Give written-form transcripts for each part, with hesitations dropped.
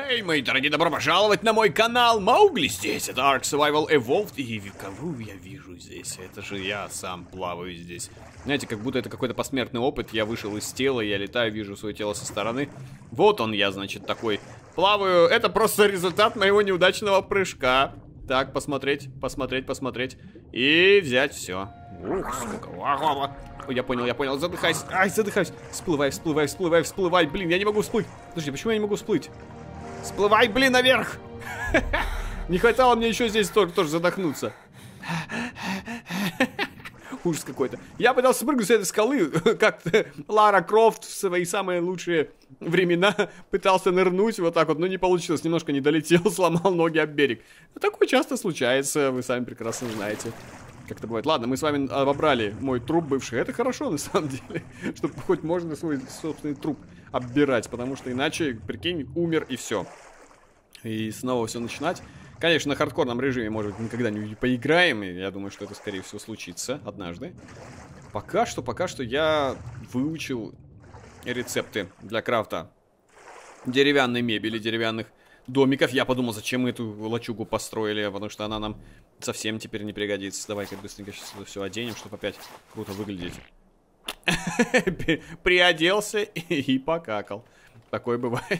Эй, мои дорогие, добро пожаловать на мой канал. Маугли здесь, это Ark Survival Evolved. И кого я вижу здесь? Это же я сам плаваю здесь. Знаете, как будто это какой-то посмертный опыт. Я вышел из тела, я летаю, вижу свое тело со стороны. Вот он я, значит, такой плаваю. Это просто результат моего неудачного прыжка. Так, посмотреть. И взять все. Ух, сколько. Ой, я понял, задыхайся. Ай, задыхаюсь. Всплывай. Блин, я не могу всплыть. Подожди, почему я не могу всплыть? Всплывай, блин, наверх. Не хватало мне еще здесь тоже задохнуться. Ужас какой-то. Я пытался спрыгнуть с этой скалы, как Лара Крофт в свои самые лучшие времена пытался нырнуть вот так вот, но не получилось. Немножко не долетел, сломал ноги об берег. Такое часто случается, вы сами прекрасно знаете. Как это бывает. Ладно, мы с вами обобрали мой труп бывший. Это хорошо, на самом деле. Чтобы хоть можно свой собственный труп оббирать. Потому что иначе, прикинь, умер и все. И снова все начинать. Конечно, на хардкорном режиме, может быть, никогда не поиграем. И я думаю, что это, скорее всего, случится однажды. Пока что я выучил рецепты для крафта деревянной мебели, деревянных домиков. Я подумал, зачем мы эту лачугу построили, потому что она нам совсем теперь не пригодится. Давай-ка быстренько сейчас это все оденем, чтобы опять круто выглядеть. Приоделся и покакал. Такое бывает.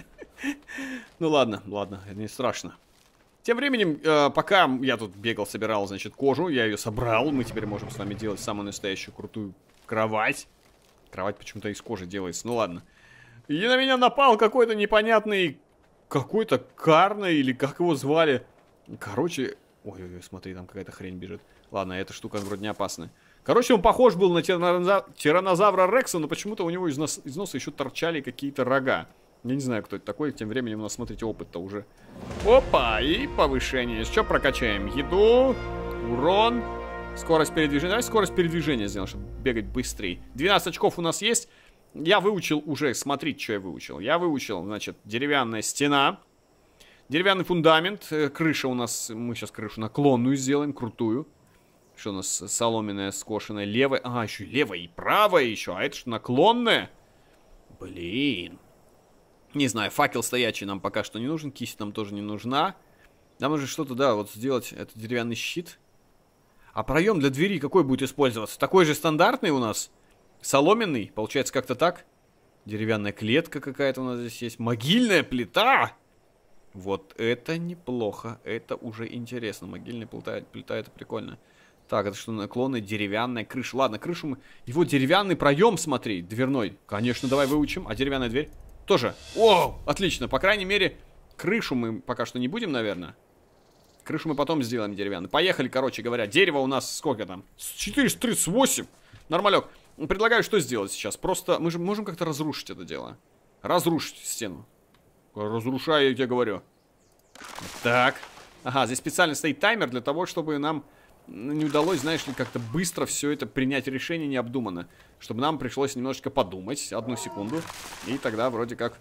Ну ладно, не страшно. Тем временем, пока я тут бегал, собирал, значит, кожу, я ее собрал. Мы теперь можем с вами делать самую настоящую крутую кровать. Кровать почему-то из кожи делается, ну ладно. И на меня напал какой-то непонятный... Какой-то Карна, или как его звали. Короче... Ой, смотри, там какая-то хрень бежит. Ладно, эта штука вроде не опасная. Короче, он похож был на тираннозавра Рекса, но почему-то у него из носа еще торчали какие-то рога. Я не знаю, кто это такой. Тем временем у нас, смотрите, опыт-то уже. Опа, и повышение. Что прокачаем? Еду, урон, скорость передвижения. Давай скорость передвижения сделаем, чтобы бегать быстрее. 12 очков у нас есть. Я выучил уже, смотрите, что я выучил. Я выучил, значит, деревянная стена, деревянный фундамент, крыша у нас, мы сейчас крышу наклонную сделаем, крутую. Что у нас, соломенная, скошенная, левая, еще левая и правая еще, а это что, наклонная? Блин. Не знаю, факел стоячий нам пока что не нужен, кисть нам тоже не нужна. Нам нужно что-то, да, вот сделать, это деревянный щит. А проем для двери какой будет использоваться? Такой же стандартный у нас? Соломенный, получается как-то так. Деревянная клетка какая-то у нас здесь есть. Могильная плита! Вот это неплохо. Это уже интересно. Могильная плита это прикольно. Так, это что, наклонная деревянная крыша. Ладно, крышу мы... Его деревянный проем, смотри, дверной. Конечно, давай выучим. А деревянная дверь? Тоже. О, отлично. По крайней мере, крышу мы пока что не будем, наверное. Крышу мы потом сделаем деревянной. Поехали, короче говоря. Дерево у нас сколько там? 438. Нормалек. Предлагаю, что сделать сейчас? Просто мы же можем как-то разрушить это дело. Разрушить стену. Разрушаю, я тебе говорю. Так. Ага, здесь специально стоит таймер для того, чтобы нам не удалось, знаешь ли, как-то быстро все это принять решение необдуманно. Чтобы нам пришлось немножечко подумать. Одну секунду. И тогда вроде как...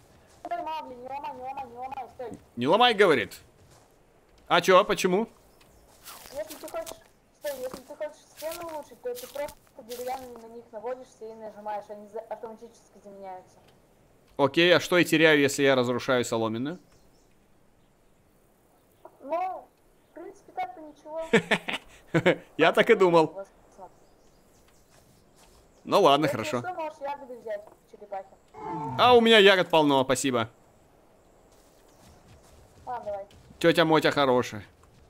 Не ломай, говорит. А чё, почему? Если ты хочешь стену улучшить, то ты просто деревянными на них наводишься и нажимаешь, они автоматически заменяются. Окей, а что я теряю, если я разрушаю соломенную? Ну, в принципе, так-то ничего. Я так и думал. Ну ладно, хорошо. Что, можешь ягоды взять, черепахи. А у меня ягод полно, спасибо. Давай. Тетя Мотя хорошая.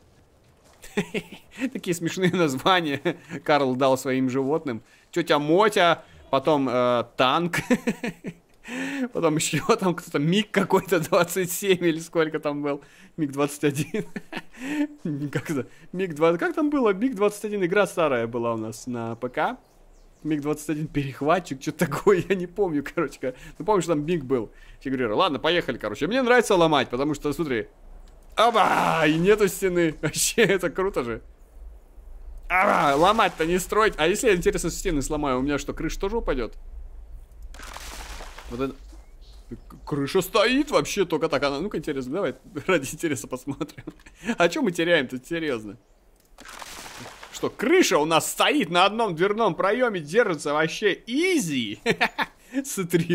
Такие смешные названия Карл дал своим животным. Тетя Мотя, потом танк. Потом еще там кто-то МиГ какой-то 27 или сколько там был. МиГ-21. Как-то МиГ-20. Как там было? МиГ-21 игра старая была у нас на ПК. МиГ-21 перехватчик, что-то такое, я не помню, короче. Ну помню, что там МиГ был. Фигурировал. Ладно, поехали, короче. Мне нравится ломать, потому что, смотри. Аба! И нету стены. Вообще, это круто же. Аба! Ломать-то не строить. А если я, интересно, стены сломаю, у меня что, крыша тоже упадет? Вот это... Крыша стоит вообще только так. Она, ну-ка, интересно, давай ради интереса посмотрим. А что мы теряем-то, серьезно? Что, крыша у нас стоит на одном дверном проеме, держится вообще изи. Смотри,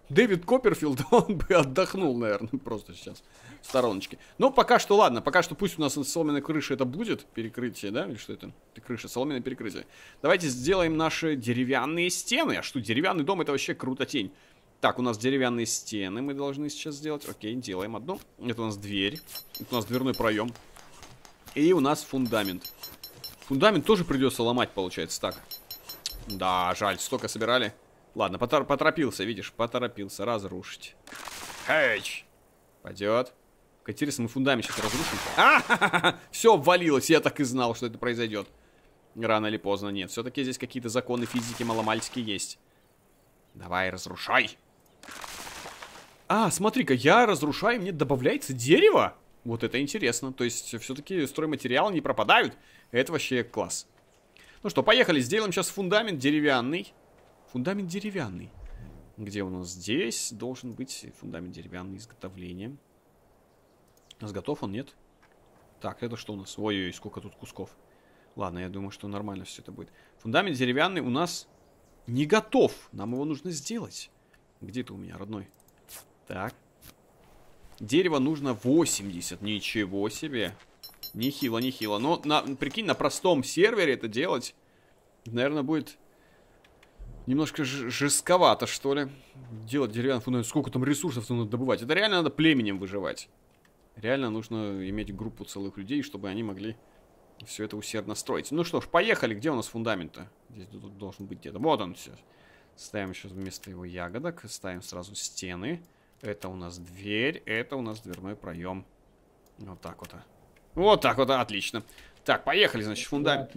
Дэвид Копперфилд, он бы отдохнул, наверное, просто сейчас в стороночке. Но пока что, ладно, пока что пусть у нас соломенная крыша это будет, перекрытие, да, или что это? Крыша, соломенное перекрытие. Давайте сделаем наши деревянные стены. А что, деревянный дом это вообще крутотень. Так, у нас деревянные стены мы должны сейчас сделать. Окей, делаем одну. Это у нас дверь, это у нас дверной проем. И у нас фундамент. Фундамент тоже придется ломать, получается, так. Да, жаль, столько собирали. Ладно, поторопился, видишь, поторопился разрушить. Хэч! Пойдет. Интересно, мы фундамент сейчас разрушим. Все обвалилось, я так и знал, что это произойдет. Рано или поздно, нет. Все-таки здесь какие-то законы физики маломальски есть. Давай, разрушай. Смотри-ка, я разрушаю, мне добавляется дерево. Вот это интересно. То есть, все-таки стройматериалы не пропадают. Это вообще класс. Ну что, поехали, сделаем сейчас фундамент деревянный. Фундамент деревянный. Где у нас здесь должен быть фундамент деревянный, изготовление. У нас готов он, нет? Так, это что у нас? Ой-ой, сколько тут кусков. Ладно, я думаю, что нормально все это будет. Фундамент деревянный у нас не готов. Нам его нужно сделать. Где ты у меня, родной? Так. Дерева нужно 80. Ничего себе. Нехило, нехило. Но, прикинь, на простом сервере это делать, наверное, будет немножко жестковато, что ли. Делать деревянный фундамент. Сколько там ресурсов надо добывать. Это реально надо племенем выживать. Реально нужно иметь группу целых людей, чтобы они могли все это усердно строить. Ну что ж, поехали. Где у нас фундамент-то? Здесь тут должен быть где-то. Вот он все. Ставим сейчас вместо его ягодок. Ставим сразу стены. Это у нас дверь. Это у нас дверной проем. Вот так вот. Вот так вот, отлично. Так, поехали, значит, фундамент.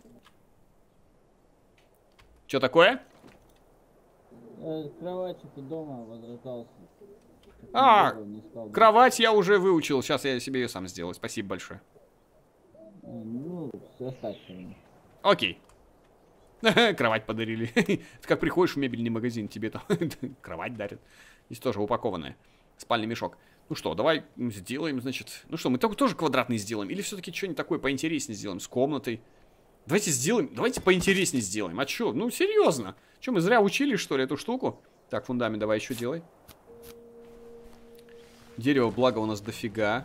Что такое? Кровать у дома возрождался. Кровать я уже выучил. Сейчас я себе ее сам сделаю. Спасибо большое. Ну, достаточно. Окей. Кровать подарили. Ты как приходишь в мебельный магазин, тебе там кровать дарят. Здесь тоже упакованная. Спальный мешок. Ну что, давай сделаем, значит... Ну что, мы тоже квадратный сделаем? Или все-таки что-нибудь такое поинтереснее сделаем? С комнатой? Давайте сделаем... Давайте поинтереснее сделаем. А что? Ну, серьезно. Что, мы зря учили, что ли, эту штуку? Так, фундамент давай еще делай. Дерево, благо, у нас дофига.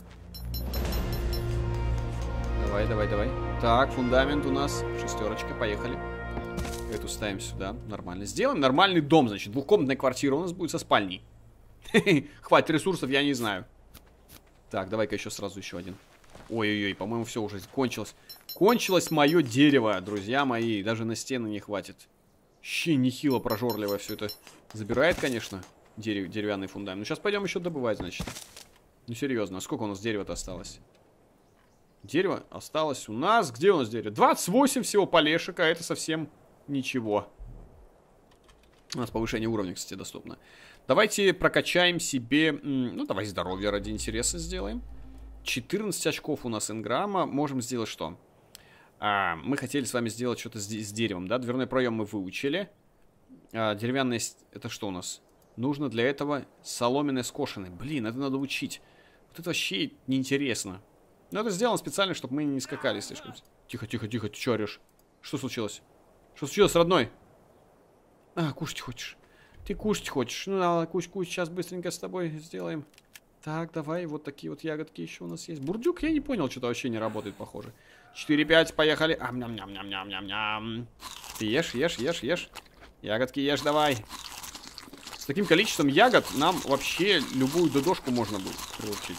Давай, давай, давай. Так, фундамент у нас. Шестерочка, поехали. Эту ставим сюда. Нормально. Сделаем нормальный дом, значит. Двухкомнатная квартира у нас будет со спальней. Хватит ресурсов, я не знаю. Так, давай-ка еще один. Ой-ой-ой, по-моему, все уже кончилось. Кончилось мое дерево, друзья мои. Даже на стены не хватит. Щи нехило прожорливо все это забирает, конечно. Деревянный фундамент. Ну, сейчас пойдем еще добывать, значит. Ну, серьезно, а сколько у нас дерева-то осталось? Дерево осталось у нас... Где у нас дерево? 28 всего полешек, а это совсем ничего. У нас повышение уровня, кстати, доступно. Давайте прокачаем себе... Ну, давай здоровье ради интереса сделаем. 14 очков у нас инграмма. Можем сделать что? Мы хотели с вами сделать что-то с деревом, да? Дверной проем мы выучили. Деревянная... Это что у нас? Нужно для этого соломенное скошенное. Блин, это надо учить. Вот это вообще неинтересно. Но это сделано специально, чтобы мы не скакали слишком. Тихо, тихо, тихо, ты что орешь? Что случилось? Что случилось, родной? Кушать хочешь? Ты кушать хочешь? Ну, да, кусь, сейчас быстренько с тобой сделаем. Так, давай, вот такие вот ягодки еще у нас есть. Бурдюк, я не понял, что-то вообще не работает, похоже. 4-5, поехали. Ням-ням-ням-ням-ням-ням. Ты ешь, ешь, ешь, ешь. Ягодки ешь, давай. С таким количеством ягод нам вообще любую додошку можно будет приручить.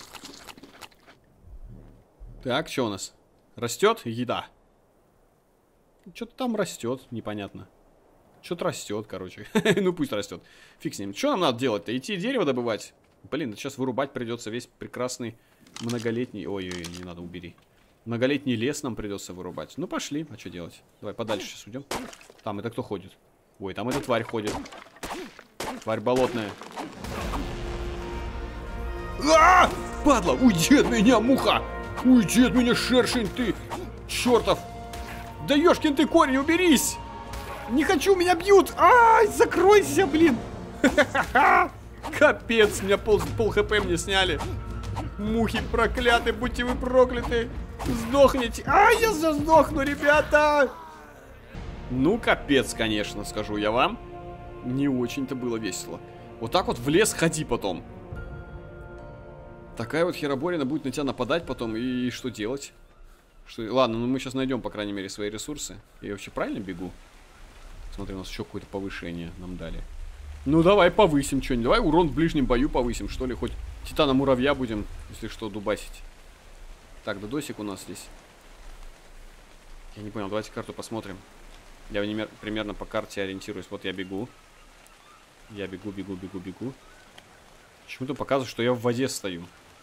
Так, что у нас? Растет еда. Что-то там растет, непонятно. Что-то растет, короче. Ну пусть растет. Фиг с ним. Что нам надо делать-то? Идти дерево добывать? Блин, да сейчас вырубать придется весь прекрасный многолетний... Ой-ой-ой, не надо, убери. Многолетний лес нам придется вырубать. Ну пошли, а что делать? Давай подальше сейчас уйдем. Там это кто ходит? Ой, там эта тварь ходит. Тварь болотная. Падла! Уйди от меня, муха! Уйди от меня, шершень ты! Чертов! Да ёшкин ты корень, уберись! Не хочу, меня бьют! Ай, закройся, блин! Капец, меня пол хп мне сняли. Мухи проклятые, будьте вы прокляты! Сдохните! Ай, я сдохну, ребята! Ну, капец, конечно, скажу я вам. Не очень-то было весело. Вот так вот в лес ходи потом. Такая вот хероборина будет на тебя нападать потом. И что делать? Ладно, ну мы сейчас найдем, по крайней мере, свои ресурсы. Я вообще правильно бегу? Смотри, у нас еще какое-то повышение нам дали. Ну давай повысим что-нибудь. Давай урон в ближнем бою повысим, что ли. Хоть титана-муравья будем, если что, дубасить. Так, додосик у нас здесь. Я не понял, давайте карту посмотрим. Я примерно по карте ориентируюсь. Вот я бегу. Я бегу. Почему-то показывает, что я в воде стою.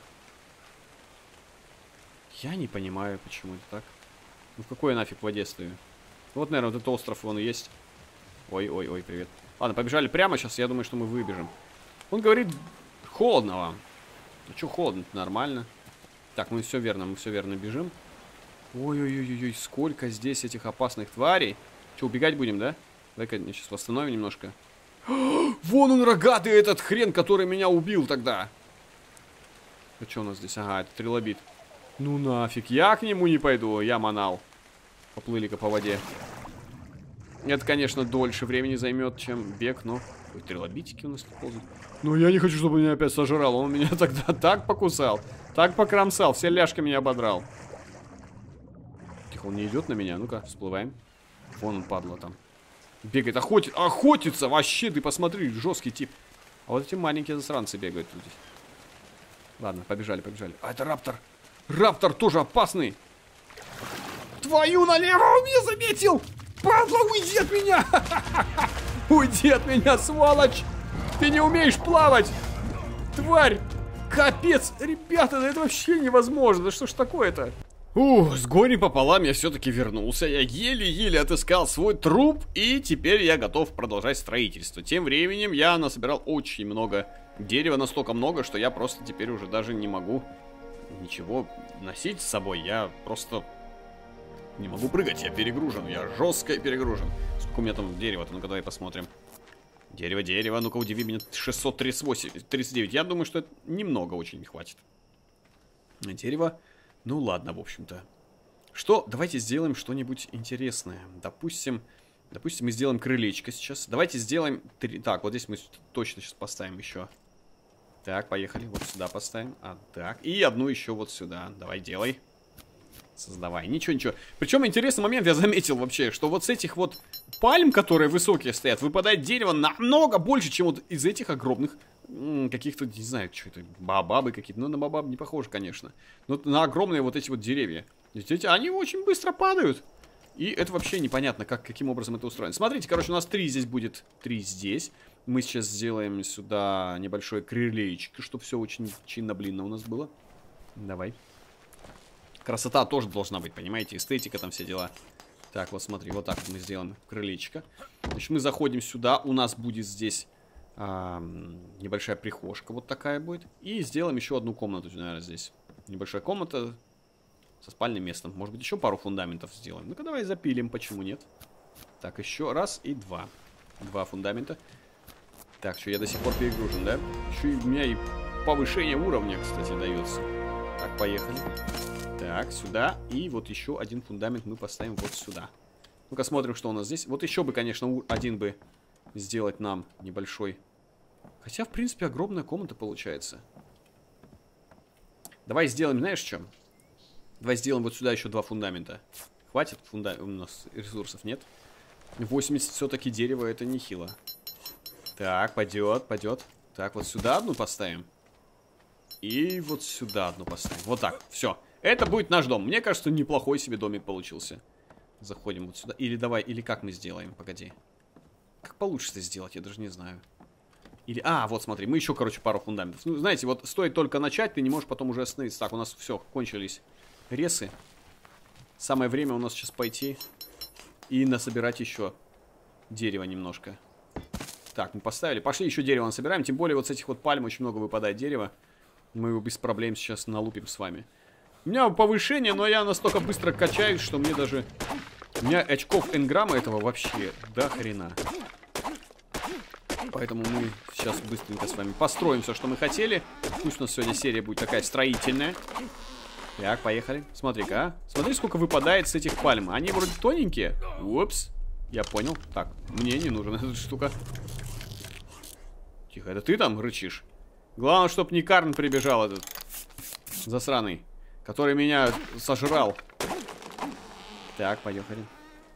Я не понимаю, почему это так. Ну в какой я нафиг в воде стою? Вот, наверное, вот этот остров вон есть. Ой, привет. Ладно, побежали прямо сейчас, я думаю, что мы выбежим. Он говорит, холодно вам. Ну что холодно, нормально. Так, мы все верно бежим. Ой, сколько здесь этих опасных тварей. Что, убегать будем, да? Давай-ка сейчас восстановим немножко. Вон он, рогатый этот хрен, который меня убил тогда. А что у нас здесь? Ага, это трилобит. Ну нафиг, я к нему не пойду, я манал. Поплыли-ка по воде. Это, конечно, дольше времени займет, чем бег, но... Ой, трилобитики у нас тут ползают. Ну, я не хочу, чтобы он меня опять сожрал. Он меня тогда так покусал, так покромсал, все ляжки меня ободрал. Тихо, он не идет на меня. Ну-ка, всплываем. Вон он, падла там. Бегает, охотится вообще, ты посмотри, жесткий тип. А вот эти маленькие засранцы бегают тут здесь. Ладно, побежали. А, это раптор. Раптор тоже опасный. Твою налево, он меня заметил! Падла, уйди от меня! Уйди от меня, сволочь! Ты не умеешь плавать! Тварь! Капец! Ребята, да это вообще невозможно! Да что ж такое-то? С горем пополам я все-таки вернулся. Я еле-еле отыскал свой труп. И теперь я готов продолжать строительство. Тем временем я насобирал очень много дерева. Настолько много, что я просто теперь уже даже не могу ничего носить с собой. Я просто... не могу прыгать, я перегружен, я жестко перегружен. Сколько у меня там дерева-то? Ну-ка, давай посмотрим. Дерево, ну-ка, удиви меня. 639. Я думаю, что это немного очень не хватит. Дерево. Ну ладно, в общем-то. Что? Давайте сделаем что-нибудь интересное. Допустим, мы сделаем крылечко сейчас. Давайте сделаем... Так, вот здесь мы точно сейчас поставим еще. Так, поехали. Вот сюда поставим. А, так. И одну еще вот сюда. Давай, делай. Создавай. Ничего. Причем интересный момент я заметил вообще, что вот с этих вот пальм, которые высокие стоят, выпадает дерево намного больше, чем вот из этих огромных каких-то, не знаю, что это, баобабы какие-то. Ну, на баобаб не похоже, конечно. Но на огромные вот эти вот деревья. Видите, они очень быстро падают. И это вообще непонятно, каким образом это устроено. Смотрите, короче, у нас 3 здесь будет, 3 здесь. Мы сейчас сделаем сюда небольшое крылечко, чтобы все очень чинно-блинно у нас было. Давай. Красота тоже должна быть, понимаете? Эстетика там, все дела. Так, вот смотри, вот так вот мы сделаем крылечко. Значит, мы заходим сюда. У нас будет здесь небольшая прихожка вот такая будет. И сделаем еще одну комнату, наверное, здесь. Небольшая комната со спальным местом. Может быть, еще пару фундаментов сделаем. Ну-ка, давай запилим, почему нет? Так, еще раз и 2. 2 фундамента. Так, что я до сих пор перегружен, да? Еще и у меня и повышение уровня, кстати, дается. Так, поехали. Так, сюда. И вот еще один фундамент мы поставим вот сюда. Ну-ка, смотрим, что у нас здесь. Вот еще бы, конечно, один бы сделать нам небольшой. Хотя, в принципе, огромная комната получается. Давай сделаем, знаешь, что? Давай сделаем вот сюда еще 2 фундамента. Хватит у нас ресурсов, нет? 80 все-таки дерева, это нехило. Так, пойдет. Так, вот сюда одну поставим. И вот сюда одну поставим. Вот так, все. Это будет наш дом. Мне кажется, неплохой себе домик получился. Заходим вот сюда. Или давай, или как мы сделаем? Погоди. Как получится сделать, я даже не знаю. Или, вот смотри, мы еще, короче, пару фундаментов. Ну, знаете, вот стоит только начать, ты не можешь потом уже остановиться. Так, у нас все, кончились ресы. Самое время у нас сейчас пойти и насобирать еще дерева немножко. Так, мы поставили. Пошли еще дерево насобираем. Тем более вот с этих вот пальм очень много выпадает дерева. Мы его без проблем сейчас налупим с вами. У меня повышение, но я настолько быстро качаюсь, что мне даже... У меня очков энграмма этого вообще до хрена. Поэтому мы сейчас быстренько с вами построим все, что мы хотели. Пусть у нас сегодня серия будет такая строительная. Так, поехали. Смотри-ка, Смотри, сколько выпадает с этих пальм. Они вроде тоненькие. Упс. Я понял. Так, мне не нужна эта штука. Тихо, это ты там рычишь? Главное, чтоб не Карн прибежал этот засраный, который меня сожрал. Так, поехали.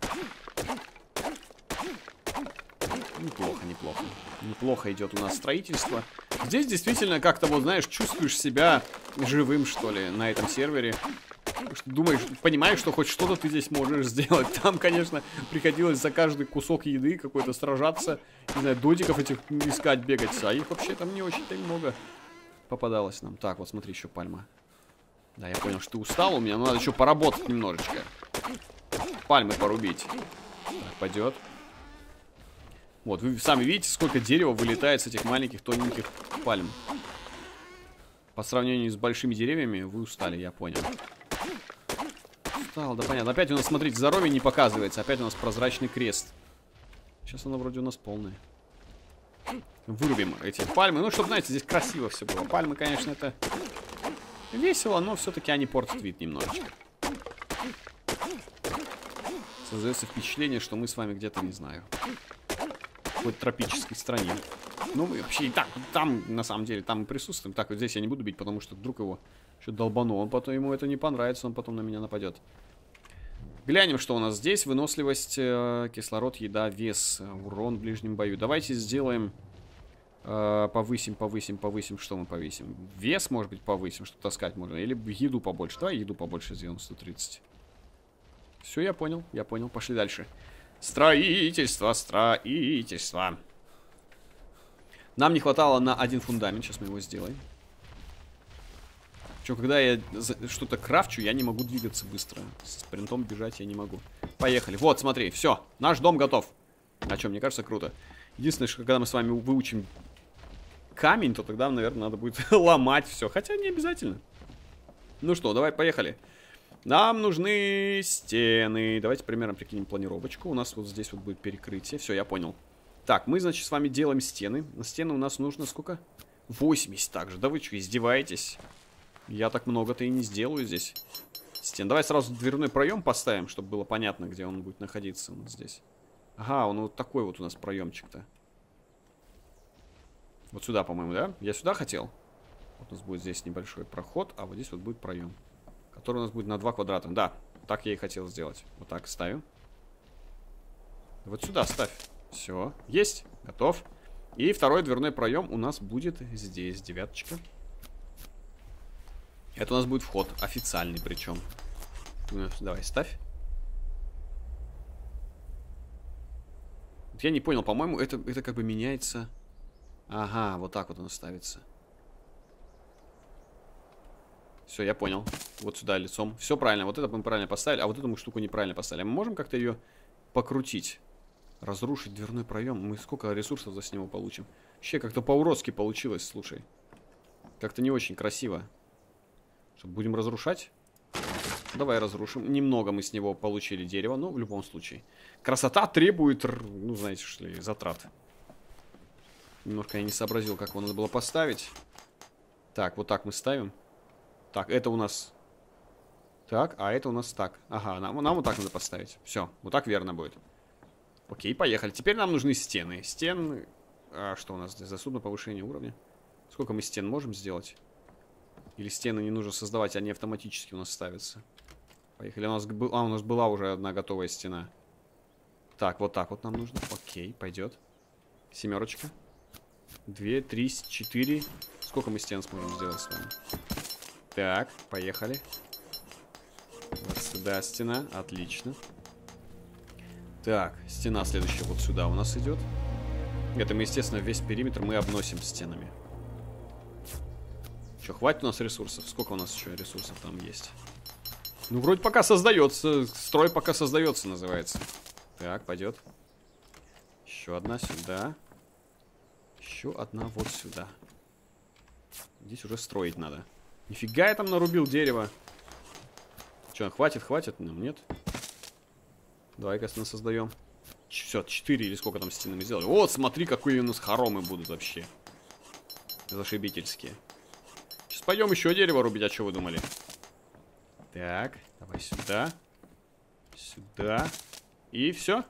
Неплохо, неплохо. Неплохо идет у нас строительство. Здесь действительно как-то, вот знаешь, чувствуешь себя живым, что ли, на этом сервере. Думаешь, понимаешь, что хоть что-то ты здесь можешь сделать. Там, конечно, приходилось за каждый кусок еды какой-то сражаться. Не знаю, додиков этих искать, бегать. А их вообще там не очень-то много попадалось нам. Так, вот смотри, еще пальма. Да, я понял, что ты устал у меня, но надо еще поработать немножечко. Пальмы порубить. Так, пойдет. Вот, вы сами видите, сколько дерева вылетает с этих маленьких тоненьких пальм. По сравнению с большими деревьями вы устали, я понял. Устал, да понятно. Опять у нас, смотрите, здоровье не показывается. Опять у нас прозрачный крест. Сейчас оно вроде у нас полное. Вырубим эти пальмы. Ну, чтобы, знаете, здесь красиво все было. Пальмы, конечно, это весело, но все-таки они портят вид немножечко. Создается впечатление, что мы с вами где-то, не знаю, в какой-то тропической стране. Ну, вообще и так, там, на самом деле, там мы присутствуем. Так, вот здесь я не буду бить, потому что вдруг его еще долбану. Он потом, ему это не понравится, он потом на меня нападет. Глянем, что у нас здесь. Выносливость, кислород, еда, вес, урон в ближнем бою. Давайте сделаем... повысим. Что мы повысим? Вес, может быть, повысим, что таскать можно. Или еду побольше. Давай еду побольше сделаем, 130. Все, я понял. Пошли дальше. Строительство. Нам не хватало на один фундамент. Сейчас мы его сделаем. Причем, когда я что-то крафчу, я не могу двигаться быстро. С спринтом бежать я не могу. Поехали. Вот, смотри, все. Наш дом готов. А что, мне кажется, круто. Единственное, что когда мы с вами выучим камень, то тогда, наверное, надо будет ломать все. Хотя не обязательно. Ну что, давай, поехали. Нам нужны стены. Давайте примерно прикинем планировочку. У нас вот здесь вот будет перекрытие. Все, я понял. Так, мы, значит, с вами делаем стены. На стены у нас нужно сколько? 80 также. Да вы что, издеваетесь? Я так много-то и не сделаю здесь стен. Давай сразу дверной проем поставим, чтобы было понятно, где он будет находиться у нас здесь. Ага, он вот такой вот у нас проемчик-то. Вот сюда, по-моему, да? Я сюда хотел. Вот у нас будет здесь небольшой проход, а вот здесь вот будет проем, который у нас будет на 2 квадрата. Да, так я и хотел сделать. Вот так ставим. Вот сюда ставь. Все, есть, готов. И второй дверной проем у нас будет здесь, 9. Это у нас будет вход, официальный причем. Давай, ставь. Я не понял, по-моему, это как бы меняется. Ага, вот так вот оно ставится. Все, я понял. Вот сюда лицом. Все правильно, вот это мы правильно поставили, а вот эту мы штуку неправильно поставили. Мы можем как-то ее покрутить? Разрушить дверной проем. Мы сколько ресурсов за с него получим? Вообще как-то по-уродски получилось, слушай. Как-то не очень красиво. Что, будем разрушать? Давай разрушим. Немного мы с него получили дерева, но в любом случае. Красота требует, ну, знаете что ли, затрат. Немножко я не сообразил, как его надо было поставить. Так, вот так мы ставим. Так, это у нас... Так, а это у нас так. Ага, нам вот так надо поставить. Все, вот так верно будет. Окей, поехали. Теперь нам нужны стены. Стены... А что у нас здесь? Засудное повышение уровня. Сколько мы стен можем сделать? Или стены не нужно создавать, они автоматически у нас ставятся. Поехали. У нас была уже одна готовая стена. Так вот нам нужно. Окей, пойдет. 7. 2, 3, 4. Сколько мы стен сможем сделать с вами? Так, поехали. Вот сюда стена. Отлично. Так, стена следующая вот сюда у нас идет. Это мы, естественно, весь периметр мы обносим стенами. Что, хватит у нас ресурсов? Сколько у нас еще ресурсов там есть? Ну, вроде пока создается. Строй пока создается, называется. Так, пойдет. Еще одна сюда. Еще одна вот сюда. Здесь уже строить надо. Нифига я там нарубил дерево. Че, хватит? Ну, нет. Давай-ка создаем. Все, 4 или сколько там стены мы сделали. Вот, смотри, какие у нас хоромы будут вообще. Зашибительские. Сейчас пойдем еще дерево рубить, а что вы думали? Так, давай сюда. Сюда. И все.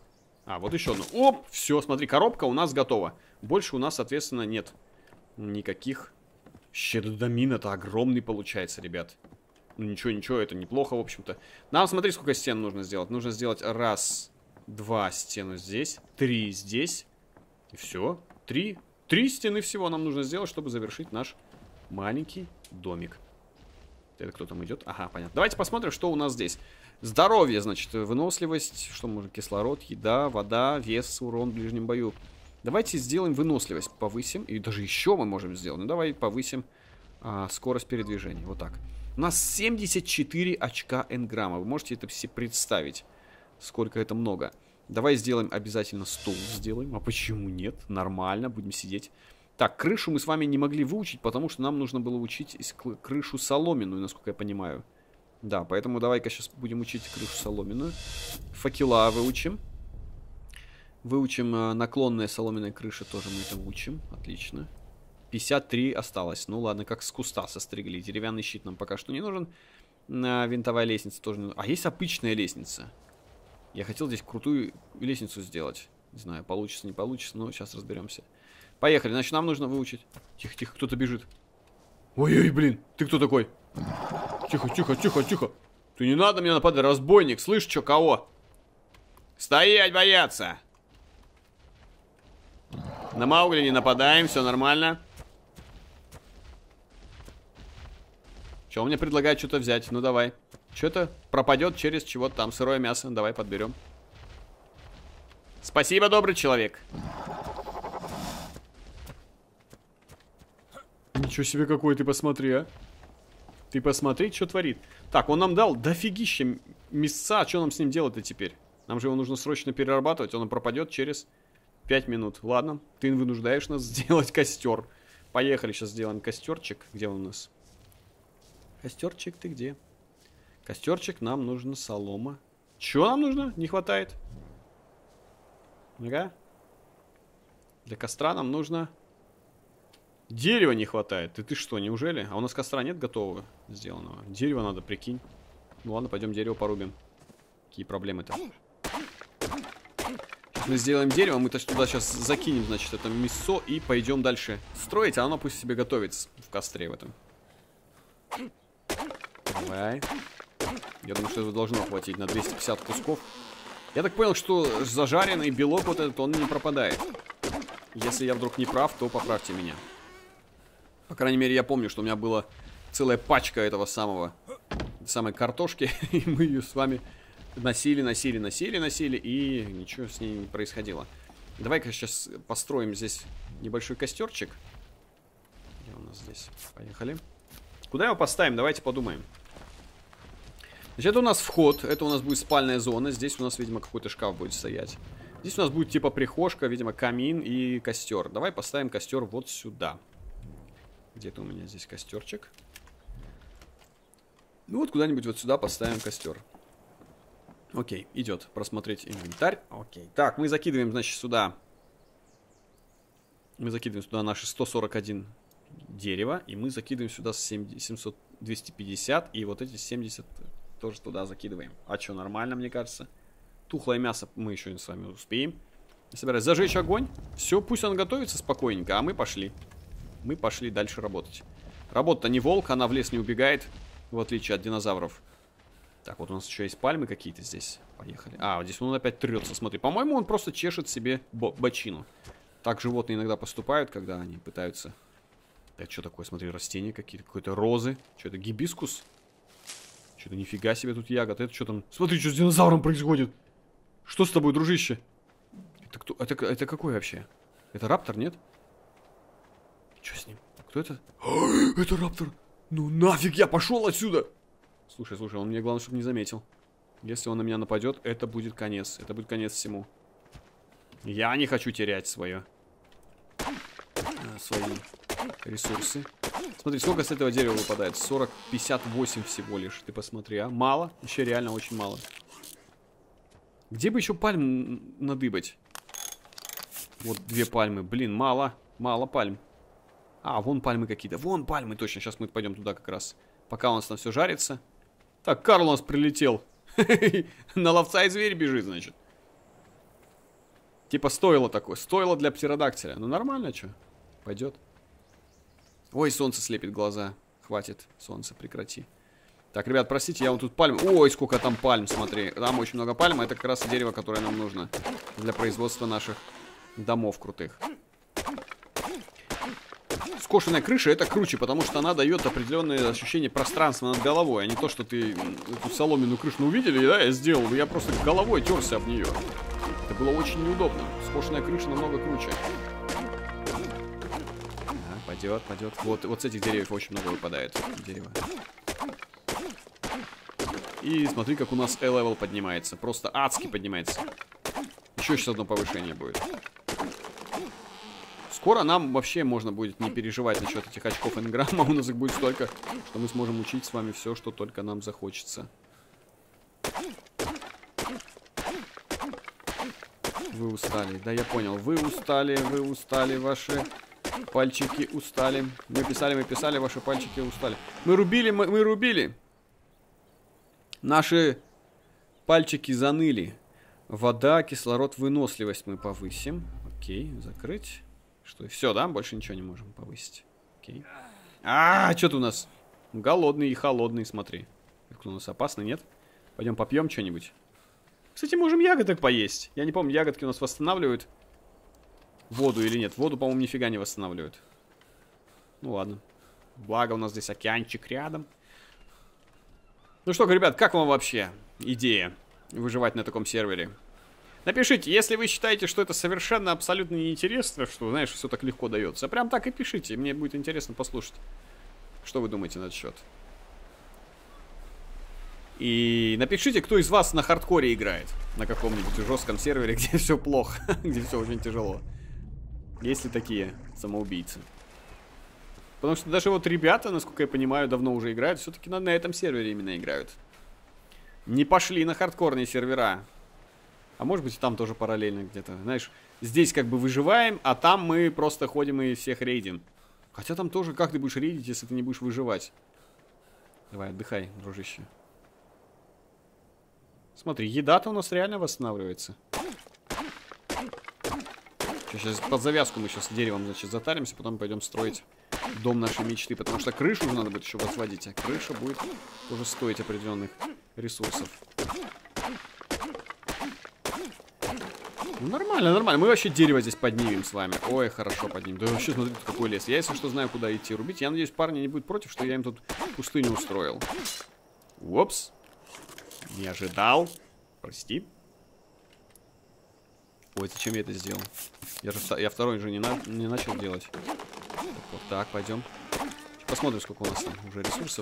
А, вот еще одну. Оп, все, смотри, коробка у нас готова. Больше у нас, соответственно, нет никаких. Щедодомин-то огромный получается, ребят. Ну ничего, ничего, это неплохо, в общем-то. Нам, смотри, сколько стен нужно сделать. Нужно сделать раз, два стену здесь, 3 здесь. И все. 3 стены всего нам нужно сделать, чтобы завершить наш маленький домик. Это кто там идет? Ага, понятно. Давайте посмотрим, что у нас здесь. Здоровье, значит, выносливость. Что можно? Кислород, еда, вода, вес, урон в ближнем бою. Давайте сделаем выносливость. Повысим. И даже еще мы можем сделать. Ну, давай повысим скорость передвижения. Вот так. У нас 74 очка энграмма. Вы можете это все представить, сколько это много. Давай сделаем обязательно стул. Сделаем. А почему нет? Нормально, будем сидеть. Так, крышу мы с вами не могли выучить, потому что нам нужно было учить крышу соломенную, насколько я понимаю. Да, поэтому давай-ка сейчас будем учить крышу соломенную. Факела выучим. Выучим наклонная соломенная крыша, тоже мы это учим. Отлично. 53 осталось. Ну ладно, как с куста состригли. Деревянный щит нам пока что не нужен. Винтовая лестница тоже не нужна. А есть обычная лестница. Я хотел здесь крутую лестницу сделать. Не знаю, получится, не получится, но сейчас разберемся. Поехали, значит, нам нужно выучить. Тихо, тихо, кто-то бежит. Ой-ой, блин, ты кто такой? Тихо, тихо, тихо, тихо. Ты не надо мне нападать, разбойник. Слышь, что, кого? Стоять, бояться. На Маугли не нападаем, все нормально. Че, он мне предлагает что-то взять? Ну, давай. Что-то пропадет через чего-то там. Сырое мясо. Давай подберем. Спасибо, добрый человек. Ничего себе какой, ты посмотри, а. Ты посмотри, что творит. Так, он нам дал дофигища мяса. Что нам с ним делать-то теперь? Нам же его нужно срочно перерабатывать. Он пропадет через 5 минут. Ладно, ты вынуждаешь нас сделать костер. Поехали, сейчас сделаем костерчик. Где он у нас? Костерчик, ты где? Костерчик, нам нужно солома. Чего нам нужно? Не хватает. Ага. Для костра нам нужно... Дерева не хватает. Ты что, неужели? А у нас костра нет готового сделанного? Дерево надо, прикинь. Ну ладно, пойдем дерево порубим. Какие проблемы-то? Мы сделаем дерево, мы туда сейчас закинем, значит, это мясо и пойдем дальше строить, а оно пусть себе готовится в костре в этом. Давай. Я думаю, что это должно хватить на 250 кусков. Я так понял, что зажаренный белок вот этот, он не пропадает. Если я вдруг не прав, то поправьте меня. По крайней мере, я помню, что у меня была целая пачка этого самой картошки, и мы ее с вами носили, и ничего с ней не происходило. Давай-ка сейчас построим здесь небольшой костерчик. Где у нас здесь? Поехали. Куда его поставим? Давайте подумаем. Значит, это у нас вход, это у нас будет спальная зона. Здесь у нас, видимо, какой-то шкаф будет стоять. Здесь у нас будет типа прихожка, видимо, камин и костер. Давай поставим костер вот сюда. Где-то у меня здесь костерчик. Ну вот куда-нибудь вот сюда поставим костер. Окей, идет. Просмотреть инвентарь. Окей. Так, мы закидываем, значит, сюда. Мы закидываем сюда наши 141 дерева. И мы закидываем сюда 250. И вот эти 70 тоже туда закидываем. А что, нормально, мне кажется. Тухлое мясо мы еще с вами успеем. Собираюсь зажечь огонь. Все, пусть он готовится спокойненько, а мы пошли. Мы пошли дальше работать. Работа не волк, она в лес не убегает. В отличие от динозавров. Так, вот у нас еще есть пальмы какие-то здесь. Поехали. А, вот здесь он опять трется, смотри. По-моему, он просто чешет себе бочину. Так животные иногда поступают, когда они пытаются... Так, что такое? Смотри, растения какие-то. Какой-то розы. Что это, гибискус? Что-то нифига себе тут ягод. Это что там? Смотри, что с динозавром происходит. Что с тобой, дружище? Это кто? Это какой вообще? Это раптор, нет? Что с ним? Кто это? Это раптор! Ну нафиг, я пошел отсюда! Слушай, он мне главное, чтобы не заметил. Если он на меня нападет, это будет конец. Это будет конец всему. Я не хочу терять свои ресурсы. Смотри, сколько с этого дерева выпадает? 58 всего лишь. Ты посмотри, а? Мало? Еще реально очень мало. Где бы еще пальм надыбать? Вот 2 пальмы. Блин, мало. Мало пальм. А, вон пальмы какие-то. Вон пальмы, точно. Сейчас мы пойдем туда как раз. Пока у нас там все жарится. Так, Карл у нас прилетел. На ловца и зверь бежит, значит. Типа стоило такое. Стоило для птеродактиля. Ну нормально, что? Пойдет. Ой, солнце слепит глаза. Хватит, солнце, прекрати. Так, ребят, простите, я вот тут пальм. Ой, сколько там пальм, смотри. Там очень много пальм. Это как раз дерево, которое нам нужно для производства наших домов крутых. Скошенная крыша — это круче, потому что она дает определенное ощущение пространства над головой, а не то, что ты эту соломенную крышу увидели, да, я сделал. Я просто головой терся об нее. Это было очень неудобно. Скошенная крыша намного круче. Пойдет, пойдет. Вот с этих деревьев очень много выпадает дерева. И смотри, как у нас A-level поднимается. Просто адски поднимается. Еще сейчас одно повышение будет. Скоро нам вообще можно будет не переживать насчет этих очков энграмма. У нас их будет столько, что мы сможем учить с вами все, что только нам захочется. Вы устали. Да, я понял. Вы устали, ваши пальчики устали. Мы писали, ваши пальчики устали. Мы рубили. Наши пальчики заныли. Вода, кислород, выносливость мы повысим. Окей, закрыть. Что, все, да? Больше ничего не можем повысить. Окей. Что ты у нас? Голодный и холодный, смотри. Кто у нас опасный, нет? Пойдем попьем что-нибудь. Кстати, можем ягодок поесть. Я не помню, ягодки у нас восстанавливают воду или нет. Воду, по-моему, нифига не восстанавливают. Ну ладно. Благо у нас здесь океанчик рядом. Ну что, ребят, как вам вообще идея выживать на таком сервере? Напишите, если вы считаете, что это совершенно абсолютно неинтересно, что, знаешь, все так легко дается. Прям так и пишите, мне будет интересно послушать, что вы думаете на этот счет. И напишите, кто из вас на хардкоре играет. На каком-нибудь жестком сервере, где все плохо, где все очень тяжело. Есть ли такие самоубийцы? Потому что даже вот ребята, насколько я понимаю, давно уже играют. Все-таки на этом сервере именно играют. Не пошли на хардкорные сервера. А может быть, там тоже параллельно где-то. Знаешь, здесь как бы выживаем, а там мы просто ходим и всех рейдим. Хотя там тоже, как ты будешь рейдить, если ты не будешь выживать? Давай, отдыхай, дружище. Смотри, еда-то у нас реально восстанавливается. Сейчас под завязку мы сейчас деревом, значит, затаримся, потом пойдем строить дом нашей мечты. Потому что крышу уже надо будет еще возводить, а крыша будет тоже стоить определенных ресурсов. Ну, нормально, нормально. Мы вообще дерево здесь поднимем с вами. Ой, хорошо поднимем. Да вообще, смотрите, какой лес. Я, если что, знаю, куда идти рубить. Я надеюсь, парни не будут против, что я им тут пустыню устроил. Упс. Не ожидал. Прости. Ой, зачем я это сделал? Я второй же не начал делать. Вот так, пойдем. Посмотрим, сколько у нас там уже ресурсов.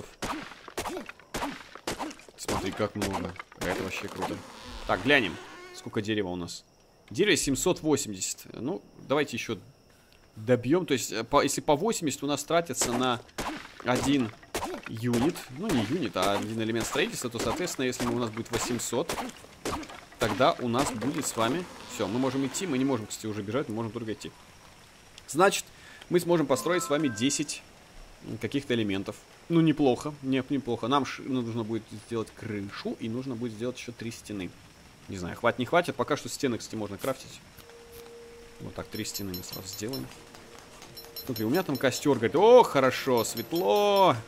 Смотри, как много. Это вообще круто. Так, глянем, сколько дерева у нас. Дерево 780. Ну, давайте еще добьем. То есть, если по 80 у нас тратится на один юнит. Ну, не юнит, а один элемент строительства, то, соответственно, если у нас будет 800, тогда у нас будет с вами... Все, мы можем идти. Мы не можем, кстати, уже бежать, мы можем только идти. Значит, мы сможем построить с вами 10 каких-то элементов. Ну, неплохо. Нет, неплохо. Нам нужно будет сделать крышу, и нужно будет сделать еще 3 стены. Не знаю, хватит, не хватит. Пока что стены, кстати, можно крафтить. Вот так, 3 стены мы сразу сделаем. Смотри, у меня там костер горит. О, хорошо, светло.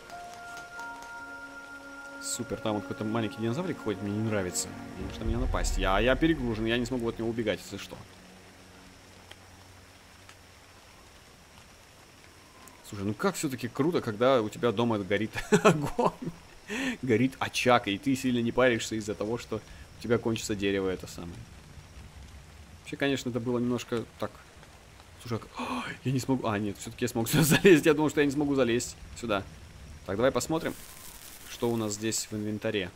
Супер, там вот какой-то маленький динозаврик ходит, мне не нравится. Может на меня напасть. Я перегружен, я не смогу от него убегать, если что. Слушай, ну как все-таки круто, когда у тебя дома горит огонь. Горит очаг, и ты сильно не паришься из-за того, что у тебя кончится дерево это самое. Вообще, конечно, это было немножко так... Слушай, я не смогу... А, нет, все-таки я смог сюда залезть. Я думал, что я не смогу залезть сюда. Так, давай посмотрим, что у нас здесь в инвентаре.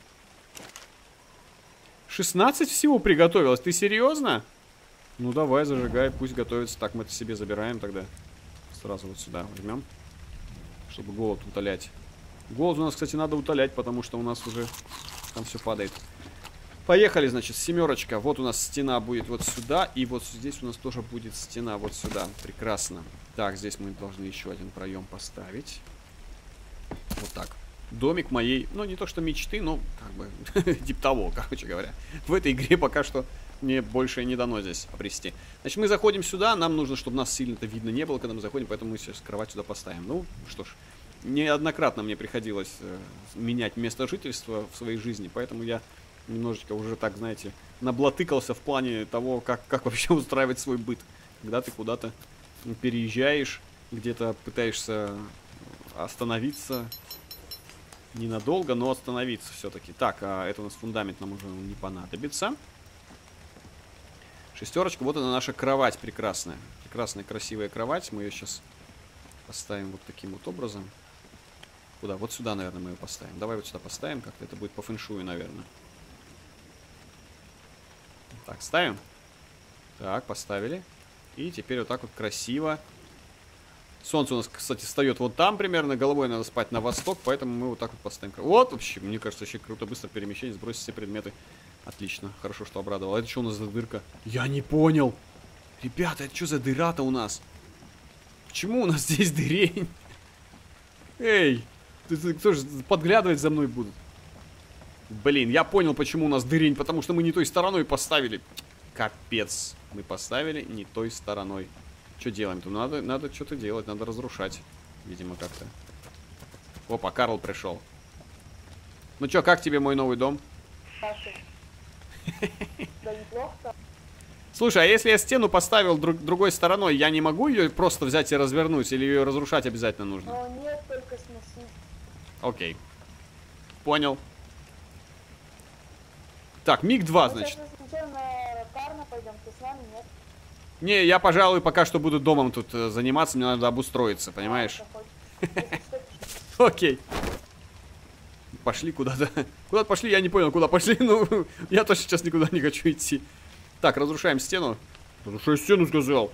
16 всего приготовилось. Ты серьезно? Ну, давай, зажигай, пусть готовится. Так, мы это себе забираем тогда. Сразу вот сюда возьмем, чтобы голод утолять. Голод у нас, кстати, надо утолять, потому что у нас уже там все падает. Поехали, значит, семерочка. Вот у нас стена будет вот сюда. И вот здесь у нас тоже будет стена вот сюда. Прекрасно. Так, здесь мы должны еще один проем поставить. Вот так. Домик моей, ну, не то что мечты, но как бы типа того, короче говоря. В этой игре пока что мне больше не дано здесь обрести. Значит, мы заходим сюда, нам нужно, чтобы нас сильно-то видно не было, когда мы заходим, поэтому мы сейчас кровать сюда поставим. Ну, что ж, неоднократно мне приходилось менять место жительства в своей жизни, поэтому я немножечко уже так, знаете, наблатыкался в плане того, как вообще устраивать свой быт. Когда ты куда-то переезжаешь, где-то пытаешься остановиться, ненадолго, но остановиться все-таки. Так, это у нас фундамент нам уже не понадобится. Шестерочка, вот она наша кровать прекрасная. Прекрасная, красивая кровать. Мы ее сейчас поставим вот таким вот образом. Куда? Вот сюда, наверное, мы ее поставим. Давай вот сюда поставим, как-то это будет по фэншую, наверное. Так, ставим. Так, поставили. И теперь вот так вот красиво. Солнце у нас, кстати, встает вот там примерно. Головой надо спать на восток, поэтому мы вот так вот поставим. Вот, вообще, мне кажется, вообще круто. Быстро перемещение, сбросить все предметы. Отлично, хорошо, что обрадовал. А это что у нас за дырка? Я не понял. Ребята, это что за дыра-то у нас? Почему у нас здесь дырень? Эй, кто же подглядывать за мной будут? Блин, я понял, почему у нас дырень. Потому что мы не той стороной поставили. Капец. Мы поставили не той стороной. Что делаем? Тут надо что-то делать, надо разрушать. Видимо, как-то. Опа, Карл пришел. Ну что, как тебе мой новый дом? Да неплохо. Слушай, а если я стену поставил другой стороной, я не могу ее просто взять и развернуть? Или ее разрушать обязательно нужно? Но нет, только сносить. Окей. Понял. Так, МиГ-2, значит. Мы сейчас сначала на Карна пойдем, ты с нами, нет? Не, я, пожалуй, пока что буду домом тут заниматься, мне надо обустроиться, понимаешь? Окей. Пошли куда-то. Куда-то пошли, я не понял, куда пошли, ну, я тоже сейчас никуда не хочу идти. Так, разрушаем стену. Разрушаю стену, сказал.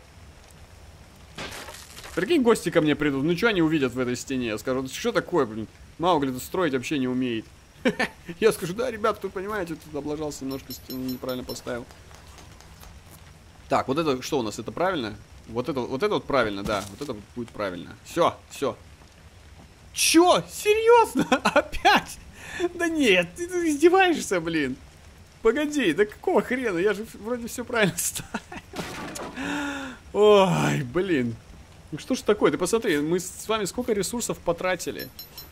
Прикинь, гости ко мне придут, ну что они увидят в этой стене? Я скажу, что такое, блин? Маугли тут строить вообще не умеет. Я скажу, да, ребята, тут, понимаете, тут облажался немножко, стену неправильно поставил. Так, вот это что у нас? Это правильно? Вот это вот правильно, да. Вот это будет правильно. Все, все. Чё? Серьезно? Опять? Да нет, ты издеваешься, блин. Погоди, да какого хрена? Я же вроде все правильно ставил. Ой, блин. Ну что ж такое? Ты посмотри, мы с вами сколько ресурсов потратили.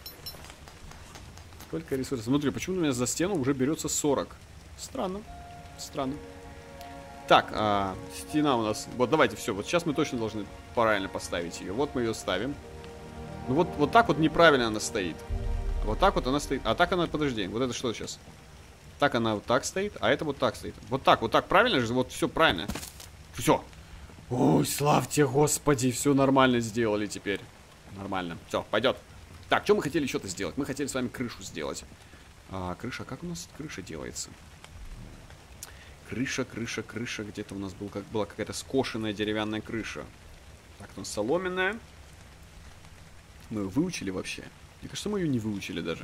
Сколько ресурсов? Смотри, почему у меня за стену уже берется 40? Странно. Странно. Так, стена у нас... Вот давайте, все, вот сейчас мы точно должны правильно поставить ее. Вот мы ее ставим. Ну вот так вот неправильно она стоит. Вот так вот она стоит. А так она, подожди, вот это что сейчас? Так она вот так стоит, а это вот так стоит. Вот так правильно же? Вот все правильно. Все. Ой, славьте Господи, все нормально сделали теперь. Нормально. Все, пойдет. Так, что мы хотели что-то сделать? Мы хотели с вами крышу сделать. Крыша, как у нас крыша делается? Крыша. Где-то у нас была какая-то скошенная деревянная крыша. Так, у нас соломенная. Мы ее выучили вообще? Мне кажется, мы ее не выучили даже.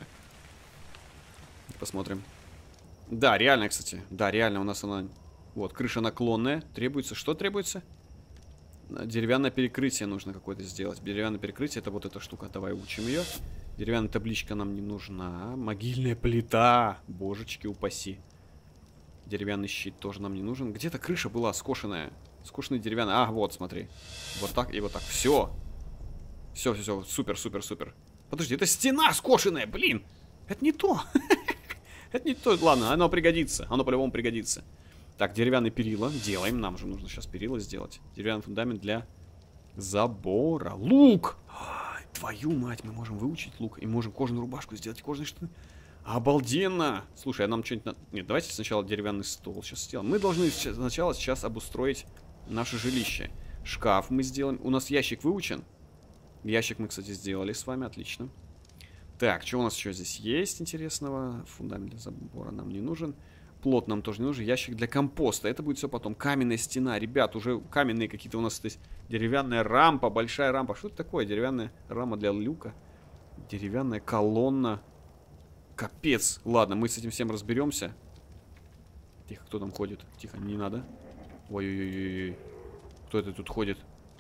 Посмотрим. Да, реально, кстати. Да, реально у нас она... Вот, крыша наклонная. Требуется... Что требуется? Деревянное перекрытие нужно какое-то сделать. Деревянное перекрытие — это вот эта штука. Давай учим ее. Деревянная табличка нам не нужна. Могильная плита. Божечки упаси. Деревянный щит тоже нам не нужен. Где-то крыша была скошенная. Скошенная деревянная. А, вот, смотри. Вот так и вот так. Все. Все. Супер. Подожди, это стена скошенная, блин. Это не то. Это не то. Ладно, оно пригодится. Оно по-любому пригодится. Так, деревянные перила. Делаем. Нам же нужно сейчас перила сделать. Деревянный фундамент для забора. Лук! Твою мать, мы можем выучить лук. И можем кожаную рубашку сделать. Кожаные штаны. Обалденно! Слушай, а нам что-нибудь надо... Нет, давайте сначала деревянный стол сейчас сделаем. Мы должны сначала сейчас обустроить наше жилище. Шкаф мы сделаем. У нас ящик выучен. Ящик мы, кстати, сделали с вами. Отлично. Так, что у нас еще здесь есть интересного? Фундамент для забора нам не нужен. Плот нам тоже не нужен. Ящик для компоста. Это будет все потом. Каменная стена. Ребят, уже каменные какие-то у нас здесь. Деревянная рампа, большая рампа. Что это такое? Деревянная рама для люка. Деревянная колонна. Капец. Ладно, мы с этим всем разберемся. Тихо, кто там ходит? Тихо, не надо. Ой-ой-ой. Кто это тут ходит?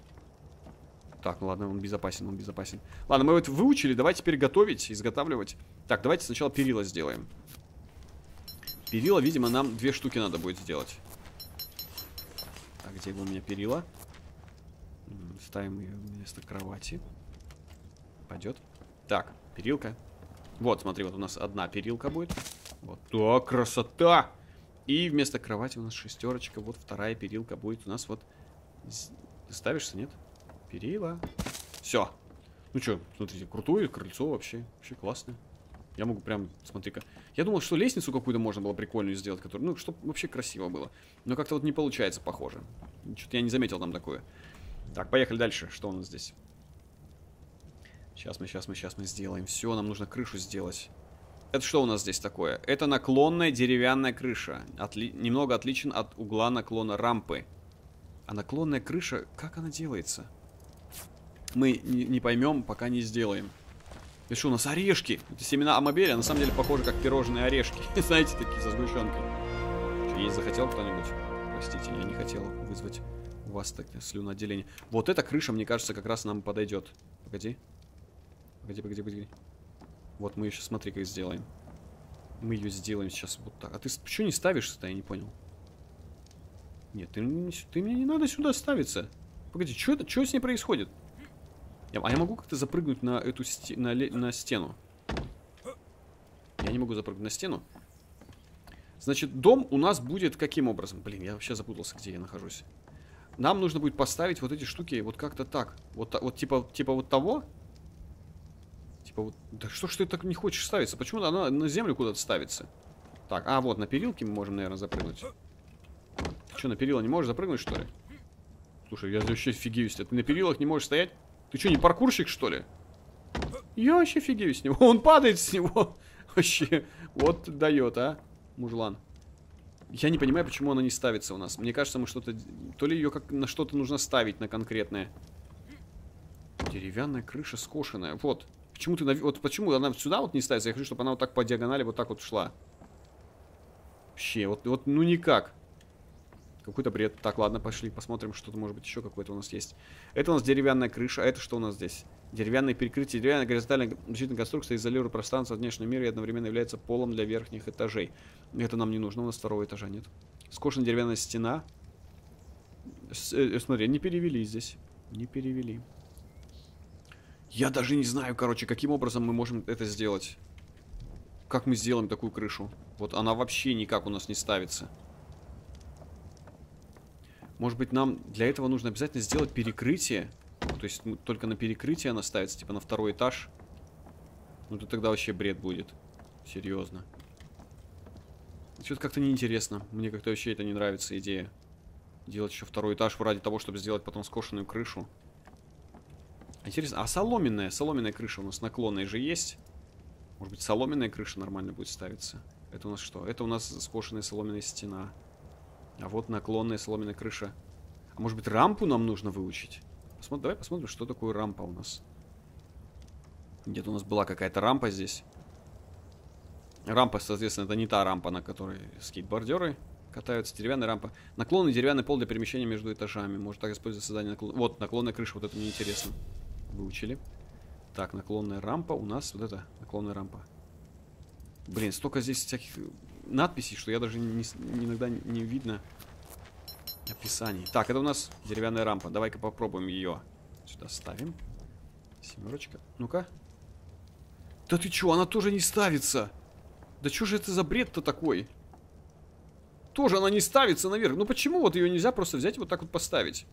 Так, ну ладно, он безопасен. Ладно, мы это выучили. Давайте теперь готовить, изготавливать. Так, давайте сначала перила сделаем. Перила, видимо, нам 2 штуки надо будет сделать. Так, где у меня перила? Ставим ее вместо кровати. Пойдет. Так, перилка. Вот, смотри, вот у нас одна перилка будет. Вот так, красота! И вместо кровати у нас шестерочка. Вот вторая перилка будет у нас вот... Ты ставишься, нет? Перила. Все. Ну что, смотрите, крутое крыльцо вообще. Вообще классное. Я могу прям, смотри-ка. Я думал, что лестницу какую-то можно было прикольную сделать, которую, ну, чтобы вообще красиво было. Но как-то вот не получается, похоже. Что-то я не заметил там такое. Так, поехали дальше. Что у нас здесь? Сейчас мы сделаем. Все, нам нужно крышу сделать. Это что у нас здесь такое? Это наклонная деревянная крыша. Немного отличен от угла наклона рампы. А наклонная крыша, как она делается? Мы не поймем, пока не сделаем. Это что у нас? Орешки. Это семена амобеля, на самом деле похожи как пирожные орешки. Знаете, такие со сгущенкой. Что, есть захотел кто-нибудь? Простите, я не хотел вызвать у вас такое слюноотделение. Вот эта крыша, мне кажется, как раз нам подойдет. Погоди. Погоди. Вот мы еще, смотри, как сделаем. Мы ее сделаем сейчас вот так. А ты что не ставишься-то, я не понял. Нет, ты мне не надо сюда ставиться. Погоди, что с ней происходит? А я могу как-то запрыгнуть на эту на стену? Я не могу запрыгнуть на стену. Значит, дом у нас будет каким образом? Блин, я вообще запутался, где я нахожусь. Нам нужно будет поставить вот эти штуки вот как-то так. Вот типа вот того. Типа вот... Да что ж ты так не хочешь ставиться? Почему она на землю куда-то ставится? Так, а вот на перилке мы можем, наверное, запрыгнуть. Ты что, на перила не можешь запрыгнуть, что ли? Слушай, я вообще фигеюсь. Ты на перилах не можешь стоять? Ты что, не паркурщик, что ли? Я вообще фигею с него. Он падает с него. Вообще. Вот дает, а, мужлан. Я не понимаю, почему она не ставится у нас. Мне кажется, мы что-то... То ли ее как на что-то нужно ставить, на конкретное. Деревянная крыша скошенная. Вот. Почему ты... Вот почему она сюда вот не ставится? Я хочу, чтобы она вот так по диагонали вот так вот шла. Вообще, вот ну никак. Какой-то бред. Так, ладно, пошли, посмотрим, что-то, может быть, еще какое-то у нас есть. Это у нас деревянная крыша. А это что у нас здесь? Деревянное перекрытие. Деревянная горизонтальная защитная конструкция изолирует пространство от внешнего мира и одновременно является полом для верхних этажей. Это нам не нужно, у нас второго этажа нет. Скошенная деревянная стена. Смотри, не перевели здесь. Не перевели. Я даже не знаю, короче, каким образом мы можем это сделать. Как мы сделаем такую крышу? Вот она вообще никак у нас не ставится. Может быть, нам для этого нужно обязательно сделать перекрытие? То есть только на перекрытие она ставится, типа на второй этаж. Ну, то тогда вообще бред будет. Серьезно. Что-то как-то неинтересно. Мне как-то вообще это не нравится, идея. Делать еще второй этаж ради того, чтобы сделать потом скошенную крышу. Интересно, а соломенная крыша у нас наклонная же есть? Может быть, соломенная крыша нормально будет ставиться? Это у нас что? Это у нас скошенная соломенная стена. А вот наклонная соломенная крыша. А может быть, рампу нам нужно выучить? Давай посмотрим, что такое рампа у нас. Где-то у нас была какая-то рампа здесь. Рампа, соответственно, это не та рампа, на которой скейтбордеры катаются. Деревянная рампа. Наклонный деревянный пол для перемещения между этажами. Может так использовать создание наклона. Вот, наклонная крыша, вот это мне интересно. Выучили. Так, наклонная рампа. У нас вот это, наклонная рампа. Блин, столько здесь всяких надписей, что я даже иногда не видно описаний. Так, это у нас деревянная рампа. Давай-ка попробуем ее. Сюда ставим. Семерочка. Ну-ка. Да ты чё, она тоже не ставится. Да чё же это за бред-то такой? Тоже она не ставится наверх. Ну почему вот ее нельзя просто взять и вот так вот поставить?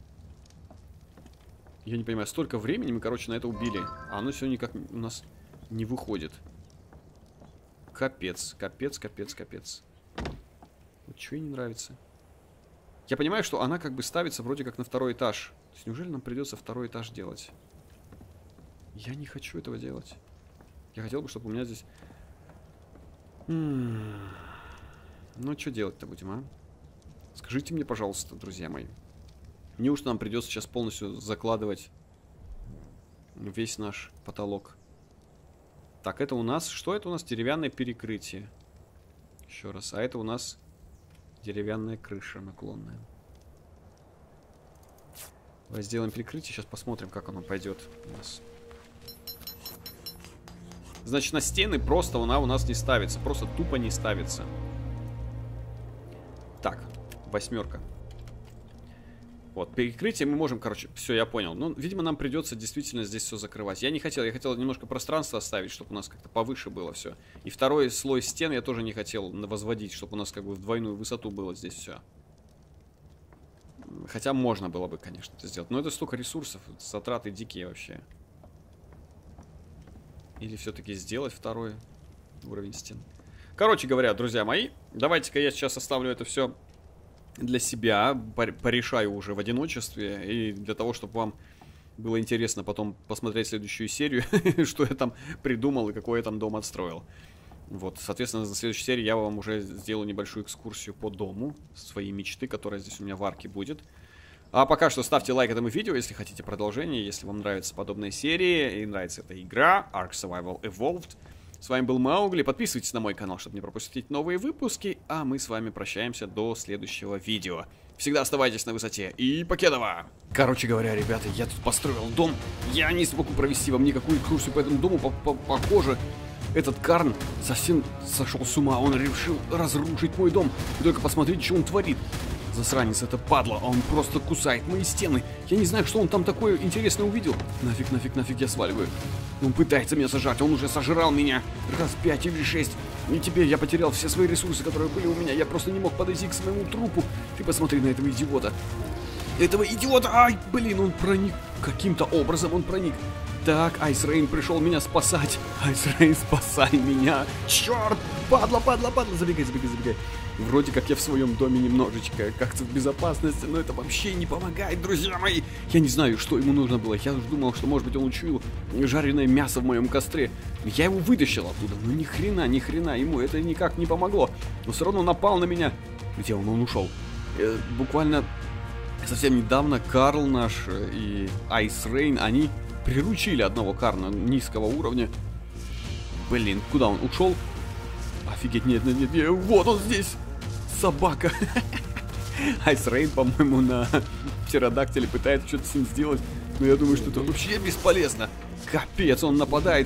Я не понимаю, столько времени мы, короче, на это убили. А оно все никак у нас не выходит. Капец, капец. Вот что ей не нравится. Я понимаю, что она как бы ставится вроде как на второй этаж. То есть неужели нам придется второй этаж делать? Я не хочу этого делать. Я хотел бы, чтобы у меня здесь... Ну, что делать-то будем, а? Скажите мне, пожалуйста, друзья мои. Неужто нам придется сейчас полностью закладывать весь наш потолок? Так, это у нас... Что это у нас? Деревянное перекрытие. Еще раз. А это у нас деревянная крыша наклонная. Давай сделаем перекрытие. Сейчас посмотрим, как оно пойдет у нас. Значит, на стены просто она у нас не ставится. Просто тупо не ставится. Так, восьмерка. Вот, перекрытие мы можем, короче, все, я понял. Ну, видимо, нам придется действительно здесь все закрывать. Я хотел немножко пространства оставить, чтобы у нас как-то повыше было все. И второй слой стен я тоже не хотел возводить, чтобы у нас как бы в двойную высоту было здесь все. Хотя можно было бы, конечно, это сделать. Но это столько ресурсов, затраты дикие вообще. Или все-таки сделать второй уровень стен. Короче говоря, друзья мои, давайте-ка я сейчас оставлю это все для себя, порешаю уже в одиночестве, и для того, чтобы вам было интересно потом посмотреть следующую серию, что я там придумал и какой я там дом отстроил. Вот, соответственно, на следующей серии я вам уже сделаю небольшую экскурсию по дому, своей мечты, которая здесь у меня в арке будет. А пока что ставьте лайк этому видео, если хотите продолжение, если вам нравятся подобные серии и нравится эта игра Ark Survival Evolved. С вами был Маугли, подписывайтесь на мой канал, чтобы не пропустить новые выпуски, а мы с вами прощаемся до следующего видео. Всегда оставайтесь на высоте и покедова! Короче говоря, ребята, я тут построил дом, я не смогу провести вам никакую экскурсию по этому дому, похоже, этот Карн совсем сошел с ума, он решил разрушить мой дом, и только посмотрите, что он творит. Засранец, это падла, он просто кусает мои стены. Я не знаю, что он там такое интересное увидел. Нафиг, я сваливаю. Он пытается меня сожрать, он уже сожрал меня раз 5 или 6. И теперь я потерял все свои ресурсы, которые были у меня. Я просто не мог подойти к своему трупу. Ты посмотри на этого идиота. Ай, блин, он проник. Каким-то образом он проник. Так, Айс Рейн пришел меня спасать. Айс Рейн, спасай меня. Черт, падла. Забегай. Вроде как я в своем доме немножечко как-то в безопасности, но это вообще не помогает, друзья мои. Я не знаю, что ему нужно было. Я уже думал, что, может быть, он учуял жареное мясо в моем костре. Я его вытащил оттуда, но ни хрена, ему это никак не помогло. Но все равно напал на меня. Где он? Он ушел. Буквально совсем недавно Карл наш и Айс Рейн, они приручили одного Карна низкого уровня. Блин, куда он ушел? Офигеть, нет, вот он здесь. Собака. Айс Рейн, по-моему, на птеродактиле пытается что-то с ним сделать. Но я думаю, что это вообще бесполезно. Капец, он нападает.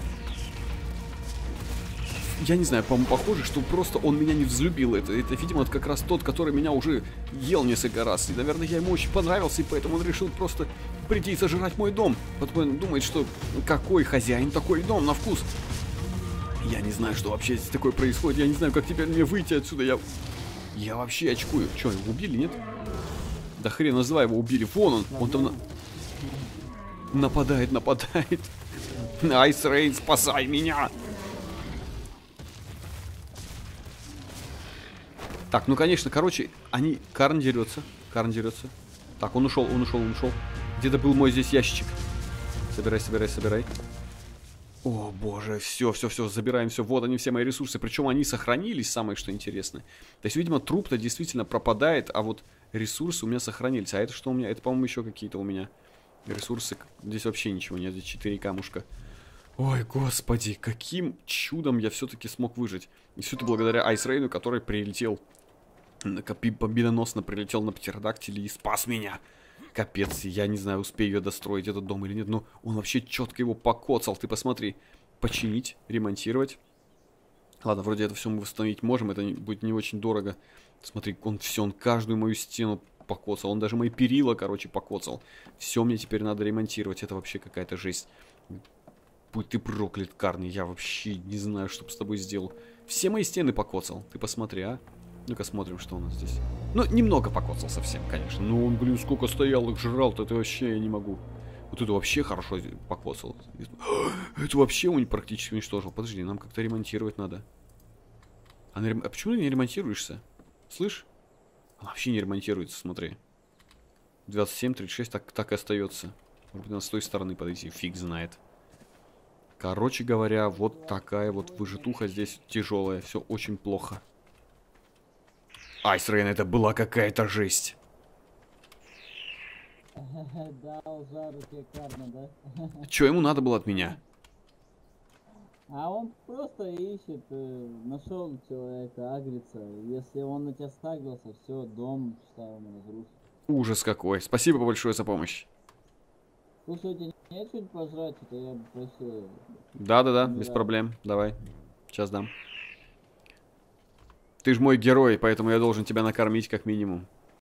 Я не знаю, по-моему, похоже, что просто он меня не взлюбил. Это видимо, как раз тот, который меня уже ел несколько раз. И, наверное, я ему очень понравился, и поэтому он решил просто прийти и сожрать мой дом. Потом он думает, что какой хозяин, такой дом на вкус. Я не знаю, что вообще здесь такое происходит. Я не знаю, как теперь мне выйти отсюда. Я вообще очкую. Че, его убили, нет? Да хрен называй, его убили. Вон он там нападает. Айс Рейн, спасай меня! Так, ну конечно, короче, Карн дерется. Так, он ушел. Где-то был мой здесь ящичек. Собирай. О, боже, все, забираем все. Вот они, все мои ресурсы. Причем они сохранились, самое что интересное. То есть, видимо, труп-то действительно пропадает, а вот ресурсы у меня сохранились. А это что у меня? Это, по-моему, еще какие-то у меня ресурсы. Здесь вообще ничего нет, здесь 4 камушка. Ой, господи, каким чудом я все-таки смог выжить. И все это благодаря Айс Рейну, который прилетел, победоносно прилетел на птеродактиле и спас меня. Капец, я не знаю, успею я достроить этот дом или нет, но он вообще четко его покоцал. Ты посмотри. Починить, ремонтировать. Ладно, вроде это все мы восстановить можем, это будет не очень дорого. Смотри, он каждую мою стену покоцал. Он даже мои перила, короче, покоцал. Все мне теперь надо ремонтировать. Это вообще какая-то жесть. Будь ты проклят, Карни, я вообще не знаю, что с тобой сделал. Все мои стены покоцал. Ты посмотри, а. Ну-ка смотрим, что у нас здесь. Ну, немного покоцал совсем, конечно. Но он, блин, сколько стоял, их жрал-то, это вообще я не могу. Вот это вообще хорошо покоцал. Это вообще он практически уничтожил. Подожди, нам как-то ремонтировать надо. А почему ты не ремонтируешься? Слышь? Он вообще не ремонтируется, смотри. 27, 36, так и остается. Может быть, надо с той стороны подойти, фиг знает. Короче говоря, вот такая вот выжитуха здесь тяжелая. Все очень плохо. Айс Рейн, это была какая-то жесть. Дал жару тебе Карна, да? Че ему надо было от меня? А он просто ищет, нашел человека, агрится. Если он на тебя стагрился, все, дом, считай, он разрушит. Ужас какой. Спасибо большое за помощь. Слушай, у тебя нет что-нибудь пожрать, это я бы просил. Да, без проблем. Давай. Сейчас дам. Ты ж мой герой, поэтому я должен тебя накормить как минимум.